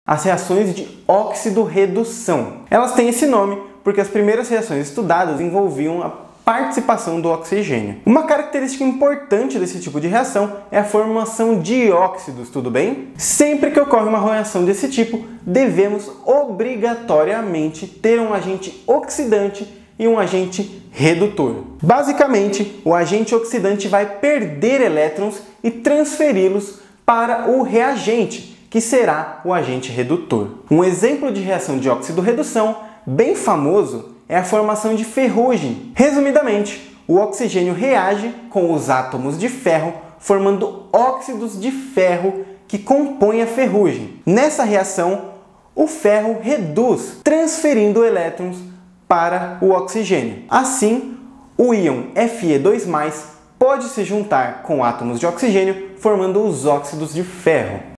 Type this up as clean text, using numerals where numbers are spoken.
as reações de óxido-redução. Elas têm esse nome porque as primeiras reações estudadas envolviam a participação do oxigênio. Uma característica importante desse tipo de reação é a formação de óxidos, tudo bem? Sempre que ocorre uma reação desse tipo, devemos obrigatoriamente ter um agente oxidante e um agente redutor. Basicamente, o agente oxidante vai perder elétrons e transferi-los para o reagente, que será o agente redutor. Um exemplo de reação de óxido-redução bem famoso é a formação de ferrugem. Resumidamente, o oxigênio reage com os átomos de ferro, formando óxidos de ferro que compõem a ferrugem. Nessa reação, o ferro reduz, transferindo elétrons para o oxigênio. Assim, o íon Fe2+ pode se juntar com átomos de oxigênio, formando os óxidos de ferro.